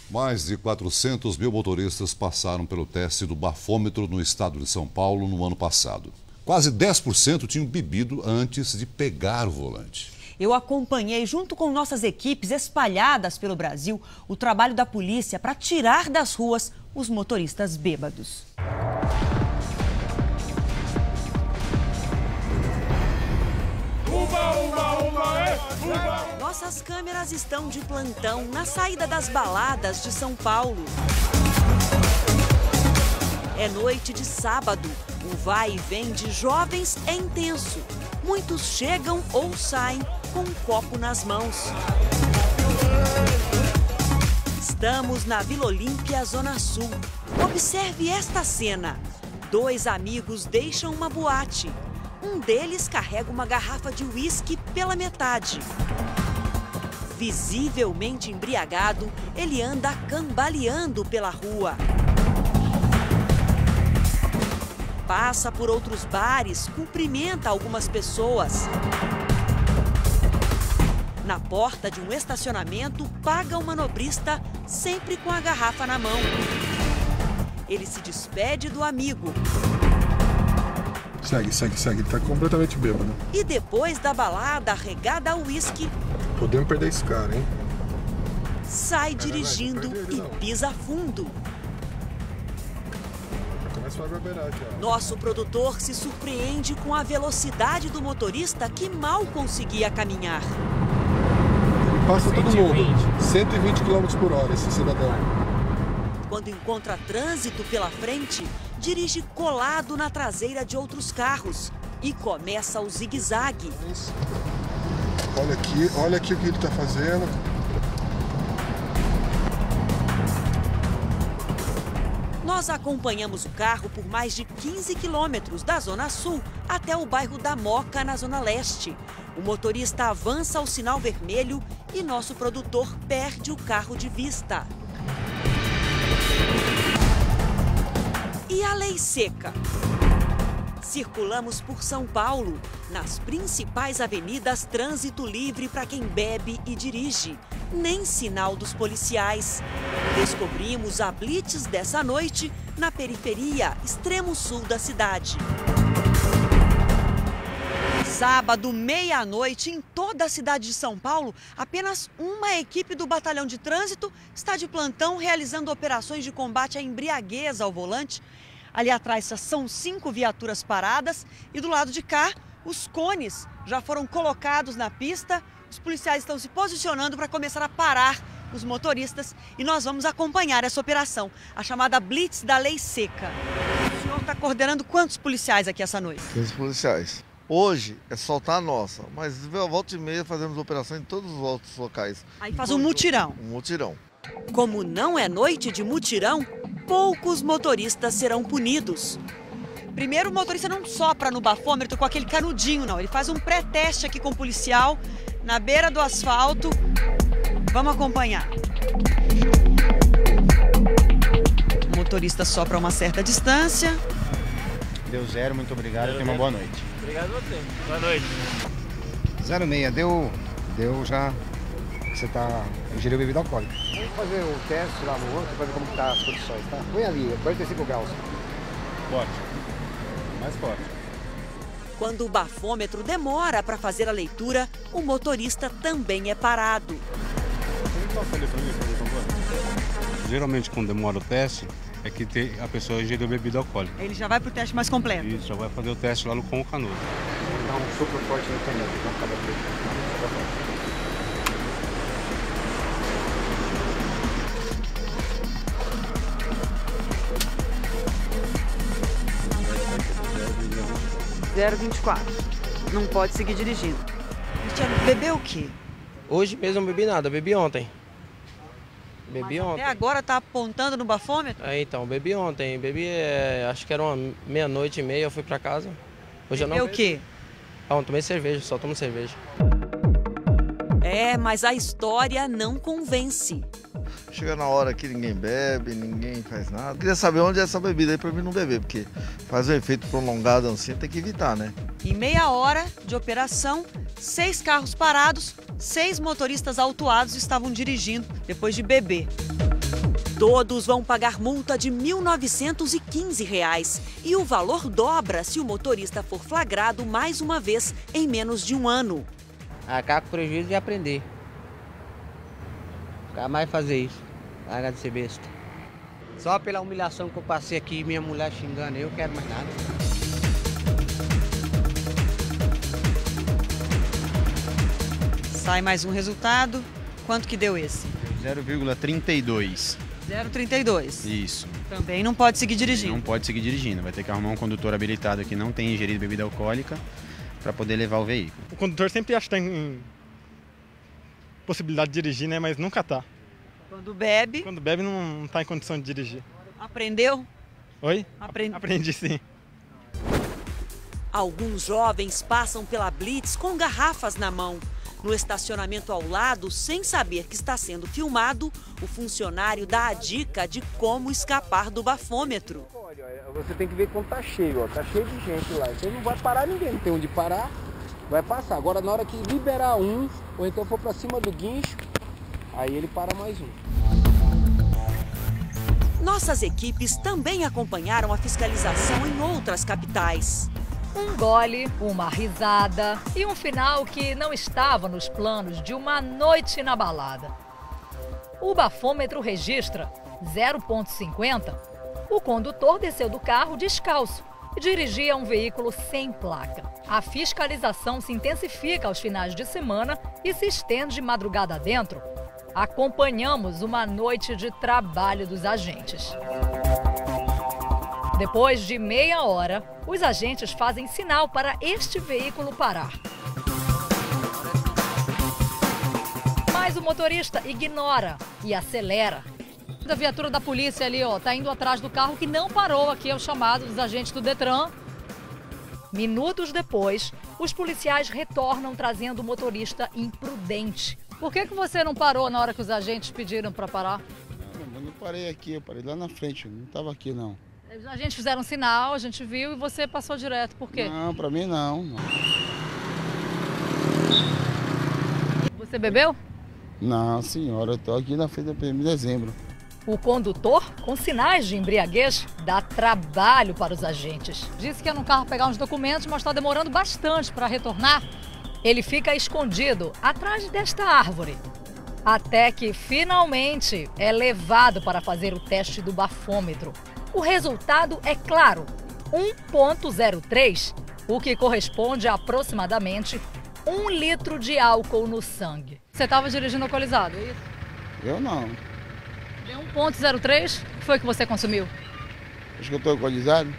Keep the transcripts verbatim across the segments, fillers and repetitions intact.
Mais de quatrocentos mil motoristas passaram pelo teste do bafômetro no estado de São Paulo no ano passado. Quase dez por cento tinham bebido antes de pegar o volante. Eu acompanhei, junto com nossas equipes espalhadas pelo Brasil, o trabalho da polícia para tirar das ruas os motoristas bêbados. Uba, uba, uba, é, uba. Nossas câmeras estão de plantão na saída das baladas de São Paulo. É noite de sábado. O vai e vem de jovens é intenso. Muitos chegam ou saem com um copo nas mãos. Estamos na Vila Olímpia, Zona Sul. Observe esta cena. Dois amigos deixam uma boate. Um deles carrega uma garrafa de uísque pela metade. Visivelmente embriagado, ele anda cambaleando pela rua. Passa por outros bares, cumprimenta algumas pessoas. Na porta de um estacionamento, paga o manobrista, sempre com a garrafa na mão. Ele se despede do amigo. Segue, segue, segue. Ele tá completamente bêbado. E depois da balada regada a uísque, podemos perder esse cara, hein? sai dirigindo e pisa fundo. Nosso produtor se surpreende com a velocidade do motorista que mal conseguia caminhar. Ele passa todo mundo. cento e vinte quilômetros por hora, esse cidadão. Quando encontra trânsito pela frente, dirige colado na traseira de outros carros e começa o zigue-zague. Olha aqui, olha aqui o que ele está fazendo. Nós acompanhamos o carro por mais de quinze quilômetros da Zona Sul até o bairro da Moca, na Zona Leste. O motorista avança ao sinal vermelho e nosso produtor perde o carro de vista. E a lei seca? Circulamos por São Paulo. Nas principais avenidas, trânsito livre para quem bebe e dirige. Nem sinal dos policiais. Descobrimos a blitz dessa noite na periferia, extremo sul da cidade. Sábado, meia-noite, em toda a cidade de São Paulo, apenas uma equipe do Batalhão de Trânsito está de plantão realizando operações de combate à embriaguez ao volante. Ali atrás são cinco viaturas paradas e do lado de cá, os cones já foram colocados na pista. Os policiais estão se posicionando para começar a parar os motoristas e nós vamos acompanhar essa operação, a chamada Blitz da Lei Seca. O senhor está coordenando quantos policiais aqui essa noite? quinze policiais. Hoje é soltar a nossa, mas a volta e meia fazemos operação em todos os outros locais. Aí faz um mutirão. Um mutirão. Como não é noite de mutirão, poucos motoristas serão punidos. Primeiro, o motorista não sopra no bafômetro com aquele canudinho, não. Ele faz um pré-teste aqui com o policial, na beira do asfalto. Vamos acompanhar. O motorista sopra a uma certa distância. Deu zero, muito obrigado. Tenha uma boa noite. Obrigado a você. Boa noite. zero seis, deu, deu já. Você tá ingeriu bebida alcoólica. Vamos fazer o teste lá no outro para ver como que tá as condições, tá? Põe ali, quarenta e cinco graus. Forte. Mais forte. Quando o bafômetro demora para fazer a leitura, o motorista também é parado. Geralmente, quando demora o teste, é que tem, a pessoa ingeriu bebida alcoólica. Ele já vai para o teste mais completo? Isso, já vai fazer o teste lá no com o canudo. Dá um sopro forte na caneta, dá um cada vez. zero vinte e quatro. Não pode seguir dirigindo. Cristiano, bebeu o quê? Hoje mesmo não bebi nada, bebi ontem. Bebi Mas ontem. até agora tá apontando no bafômetro? É, então, bebi ontem. Bebi, é, acho que era uma meia-noite e meia, eu fui pra casa. Hoje bebeu eu não o quê? Ah, eu tomei cerveja, só tomo cerveja. É, mas a história não convence. Chega na hora que ninguém bebe, ninguém faz nada. Queria saber onde é essa bebida aí pra mim não beber, porque faz um efeito prolongado assim, tem que evitar, né? Em meia hora de operação, seis carros parados, seis motoristas autuados estavam dirigindo depois de beber. Todos vão pagar multa de mil novecentos e quinze reais e o valor dobra se o motorista for flagrado mais uma vez em menos de um ano. Acaba com o prejuízo de aprender. Nunca mais fazer isso. Larga de ser besta. Só pela humilhação que eu passei aqui, minha mulher xingando, eu quero mais nada. Sai mais um resultado. Quanto que deu esse? zero vírgula trinta e dois. zero vírgula trinta e dois. Isso. Também não pode seguir dirigindo. Não pode seguir dirigindo. Vai ter que arrumar um condutor habilitado que não tem ingerido bebida alcoólica para poder levar o veículo. O condutor sempre acha que tem possibilidade de dirigir, né? Mas nunca tá. Quando bebe... Quando bebe não está em condição de dirigir. Aprendeu? Oi? Aprendi. Aprendi sim. Alguns jovens passam pela blitz com garrafas na mão. No estacionamento ao lado, sem saber que está sendo filmado, o funcionário dá a dica de como escapar do bafômetro. Você tem que ver quando tá cheio, ó. Tá cheio de gente lá. Então não vai parar ninguém, não tem onde parar, vai passar. Agora na hora que liberar um, ou então for para cima do guincho, aí ele para mais um. Nossas equipes também acompanharam a fiscalização em outras capitais. Um gole, uma risada e um final que não estava nos planos de uma noite na balada. O bafômetro registra zero vírgula cinquenta. O condutor desceu do carro descalço e dirigia um veículo sem placa. A fiscalização se intensifica aos finais de semana e se estende de madrugada adentro. Acompanhamos uma noite de trabalho dos agentes. Depois de meia hora, os agentes fazem sinal para este veículo parar. Mas o motorista ignora e acelera. A viatura da polícia ali, ó, tá indo atrás do carro que não parou. Aqui é o chamado dos agentes do Detran. Minutos depois, os policiais retornam trazendo o motorista imprudente. Por que que você não parou na hora que os agentes pediram para parar? Não, eu não parei aqui, eu parei lá na frente, eu não estava aqui não. Os agentes fizeram um sinal, a gente viu e você passou direto. Por quê? Não, para mim não, não. Você bebeu? Não, senhora, eu tô aqui na frente da P M de dezembro. O condutor, com sinais de embriaguez, dá trabalho para os agentes. Disse que ia no carro pegar uns documentos, mas está demorando bastante para retornar. Ele fica escondido atrás desta árvore. Até que, finalmente, é levado para fazer o teste do bafômetro. O resultado é claro, um vírgula zero três, o que corresponde a aproximadamente um litro de álcool no sangue. Você estava dirigindo alcoolizado, é isso? Eu não. Deu um vírgula zero três? O que foi que você consumiu? Acho que eu estou alcoolizado.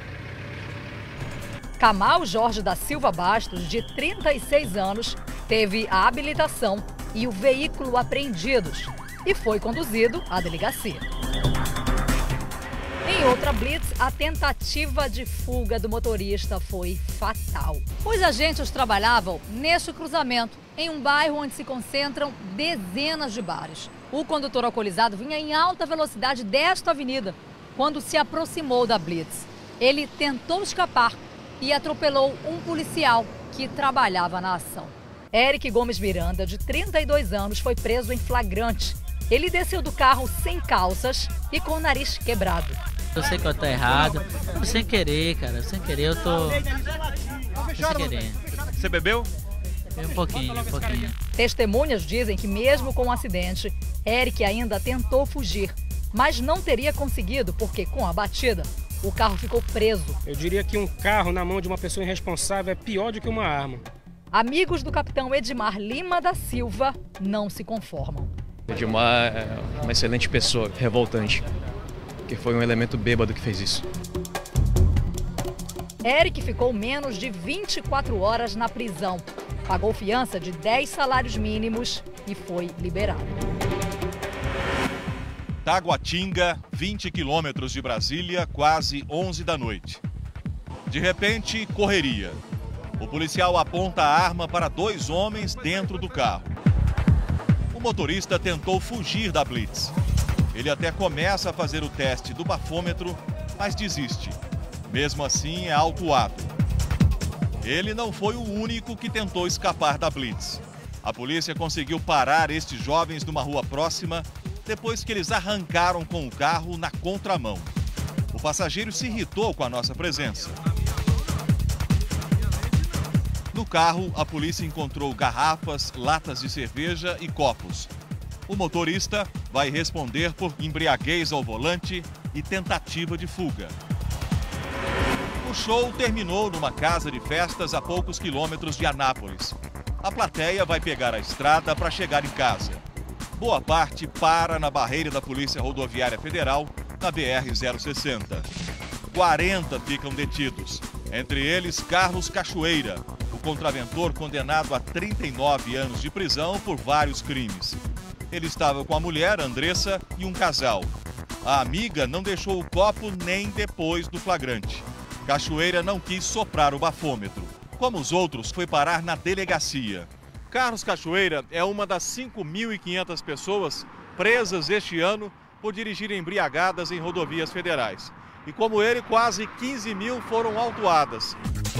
Camal Jorge da Silva Bastos, de trinta e seis anos, teve a habilitação e o veículo apreendidos e foi conduzido à delegacia. Em outra blitz, a tentativa de fuga do motorista foi fatal. Os agentes trabalhavam neste cruzamento, em um bairro onde se concentram dezenas de bares. O condutor alcoolizado vinha em alta velocidade desta avenida quando se aproximou da blitz. Ele tentou escapar e atropelou um policial que trabalhava na ação. Eric Gomes Miranda, de trinta e dois anos, foi preso em flagrante. Ele desceu do carro sem calças e com o nariz quebrado. Eu sei que eu tô errado, sem querer, cara, sem querer eu tô... sem querer. Você bebeu? Um pouquinho, um pouquinho. Testemunhas dizem que mesmo com o acidente, Eric ainda tentou fugir, mas não teria conseguido porque, com a batida, o carro ficou preso. Eu diria que um carro na mão de uma pessoa irresponsável é pior do que uma arma. Amigos do capitão Edmar Lima da Silva não se conformam. Edmar é uma excelente pessoa, revoltante, que foi um elemento bêbado que fez isso. Eric ficou menos de vinte e quatro horas na prisão. Pagou fiança de dez salários mínimos e foi liberado. Taguatinga, vinte quilômetros de Brasília, quase onze da noite. De repente, correria. O policial aponta a arma para dois homens dentro do carro. O motorista tentou fugir da blitz. Ele até começa a fazer o teste do bafômetro, mas desiste. Mesmo assim, é autuado. Ele não foi o único que tentou escapar da blitz. A polícia conseguiu parar estes jovens numa rua próxima depois que eles arrancaram com o carro na contramão. O passageiro se irritou com a nossa presença. No carro, a polícia encontrou garrafas, latas de cerveja e copos. O motorista vai responder por embriaguez ao volante e tentativa de fuga. O show terminou numa casa de festas a poucos quilômetros de Anápolis. A plateia vai pegar a estrada para chegar em casa. Boa parte para na barreira da Polícia Rodoviária Federal, na B R zero sessenta. quarenta ficam detidos, entre eles Carlos Cachoeira, o contraventor condenado a trinta e nove anos de prisão por vários crimes. Ele estava com a mulher, Andressa, e um casal. A amiga não deixou o copo nem depois do flagrante. Cachoeira não quis soprar o bafômetro. Como os outros, foi parar na delegacia. Carlos Cachoeira é uma das cinco mil e quinhentas pessoas presas este ano por dirigir embriagadas em rodovias federais. E como ele, quase quinze mil foram autuadas.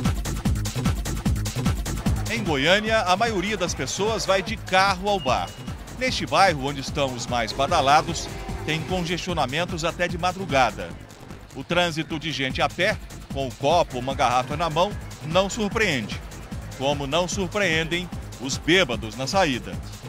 Em Goiânia, a maioria das pessoas vai de carro ao bar. Neste bairro, onde estão os mais badalados, tem congestionamentos até de madrugada. O trânsito de gente a pé, com um copo ou uma garrafa na mão, não surpreende. Como não surpreendem os bêbados na saída.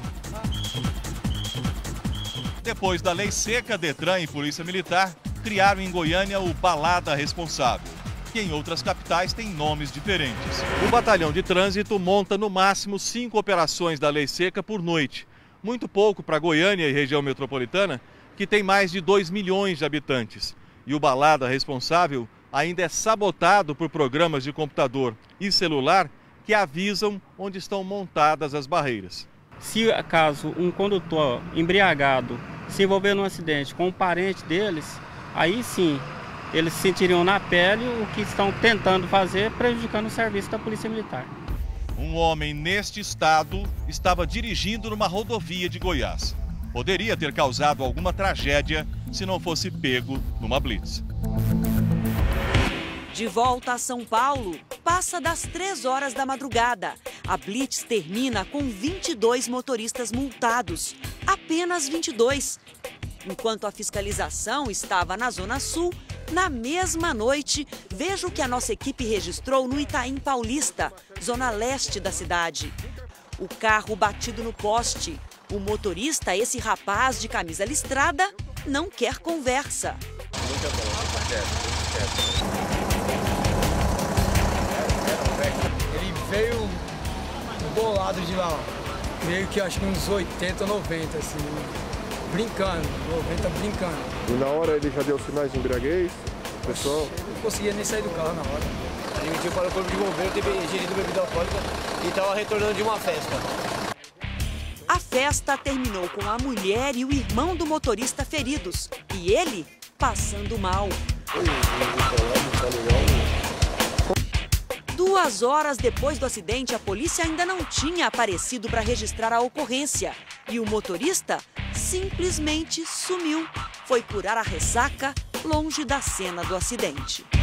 Depois da lei seca, Detran e Polícia Militar criaram em Goiânia o Balada Responsável, que em outras capitais tem nomes diferentes. O batalhão de trânsito monta no máximo cinco operações da lei seca por noite. Muito pouco para Goiânia e região metropolitana, que tem mais de dois milhões de habitantes. E o Balada Responsável ainda é sabotado por programas de computador e celular que avisam onde estão montadas as barreiras. Se acaso um condutor embriagado se envolver num acidente com um parente deles, aí sim, eles sentiriam na pele o que estão tentando fazer, prejudicando o serviço da Polícia Militar. Um homem neste estado estava dirigindo numa rodovia de Goiás. Poderia ter causado alguma tragédia se não fosse pego numa blitz. De volta a São Paulo, passa das três horas da madrugada. A blitz termina com vinte e dois motoristas multados. Apenas vinte e dois. Enquanto a fiscalização estava na Zona Sul, na mesma noite, veja o que a nossa equipe registrou no Itaim Paulista, zona leste da cidade. O carro batido no poste. O motorista, esse rapaz de camisa listrada, não quer conversa. Ele veio bolado de lá, meio que acho que uns oitenta, noventa, assim, brincando, noventa brincando. E na hora ele já deu sinais de embriaguez, pessoal? Não conseguia nem sair do carro na hora. Ele mentiu para o corpo de bombeiro ter gerido bebida alcoólica e estava retornando de uma festa. A festa terminou com a mulher e o irmão do motorista feridos e ele passando mal. Duas horas depois do acidente, a polícia ainda não tinha aparecido para registrar a ocorrência e o motorista simplesmente sumiu. Foi curar a ressaca longe da cena do acidente.